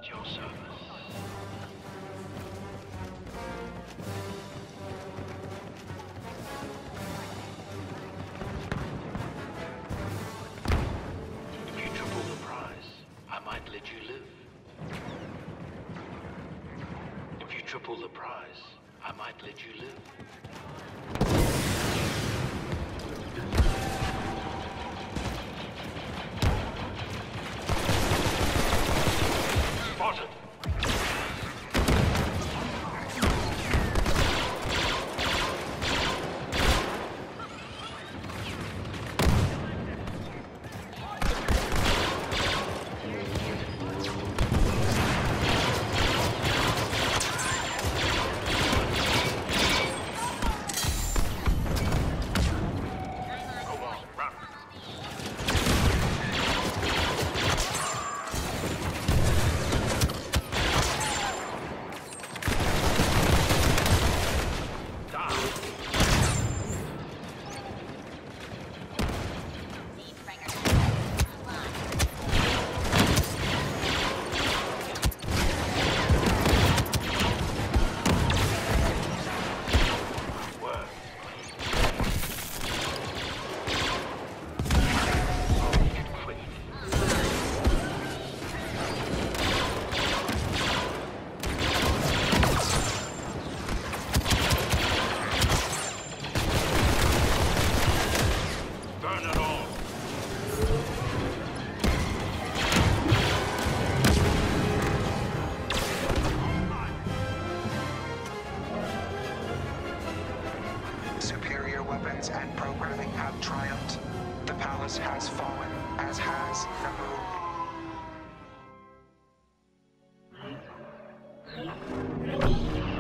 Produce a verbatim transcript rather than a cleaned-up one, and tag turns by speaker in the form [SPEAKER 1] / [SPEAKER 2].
[SPEAKER 1] at your service. If you triple the price, I might let you live. If you triple the price, I might let you live. Spotted.
[SPEAKER 2] Superior weapons and programming have triumphed. The palace has fallen, as has the moon.